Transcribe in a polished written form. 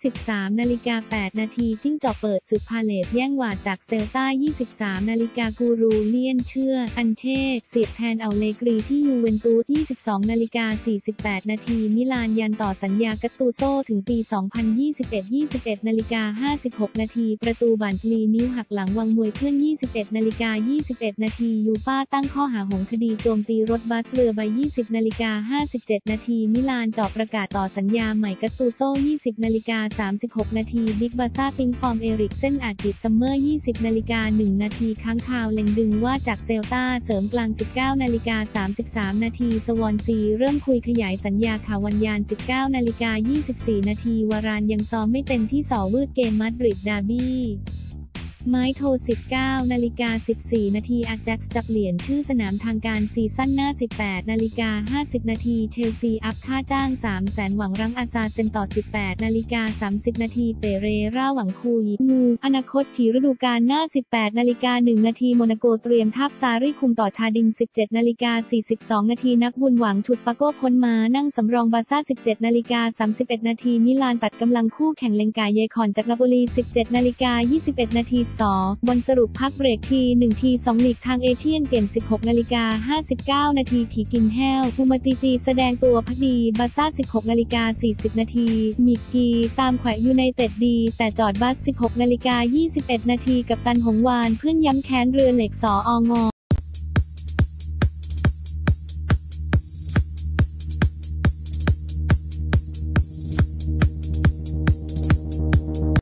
23:08 นาทีจิ้งจอกเปิดศึกพาเลตแย่งหวาดจากเซลต้า 23 นาฬิกากูรูเลียนเชื่ออันเช่เสียบแทนอัลเลกรีที่ยูเวนตุส 22:48 นาทีมิลานยันต่อสัญญากัตตูโซถึงปี 2021 21:56 นาทีประตูบันลีนิ้วหักหลังวังมวยเพื่อน 21:21 นาทียูฟ่าตั้งข้อหาหงคดีโจมตีรถบัสเรือใบ 20:57 นาทีมิลานเจาะประกาศต่อสัญญาใหม่กัตตูโซ 20:36 นาทีบิ๊กบาซ่าปิงปองเอริกเส้นอาจิตซัมเมอร์ 20:01 นาทีค้างคาวเล็งดึงว่าจากเซลต้าเสริมกลาง 19:33 นาทีสวอนซีเริ่มคุยขยายสัญญาข่าววันยาน 19:24 นาทีวารานยังซ้อมไม่เต็มที่สอวืดเกมมาดริดดาร์บี้ไม้โท 19:14 นาทีอาแจ็คจะเปลี่ยนชื่อสนามทางการซีซั่นหน้า 18:50 นาทีเชลซีอัพค่าจ้าง 300,000 หวังรั้งอาซาเซนต่อ 18:30 นาทีเปเรร่าหวังคุยงูอนาคตผีฤดูกาลหน้า 18:01 นาทีโมนาโกเตรียมทาบซารี่คุมต่อชาดิน 17:42 นาทีนักบุญหวังฉุดปาโก้พ้นมานั่งสำรองบาซ่า 17:31 นาทีมิลานตัดกำลังคู่แข่งเลงกาเยคอนจากนาโปลี 17:21 นาทีบอลสรุปพักเบรกที 1 ที 2 ลีกทางเอเชียนเกม 16:59 นาทีผีกินแห้วฮูมาติจีแสดงตัวพักดีบาซ่า 16:40 นาทีมิกกีตามแขวะยูไนเต็ดดีแต่จอดบัส 16:21 นาทีกับตันหงวานเพื่อนย้ำแค้นเรือเหล็กสออง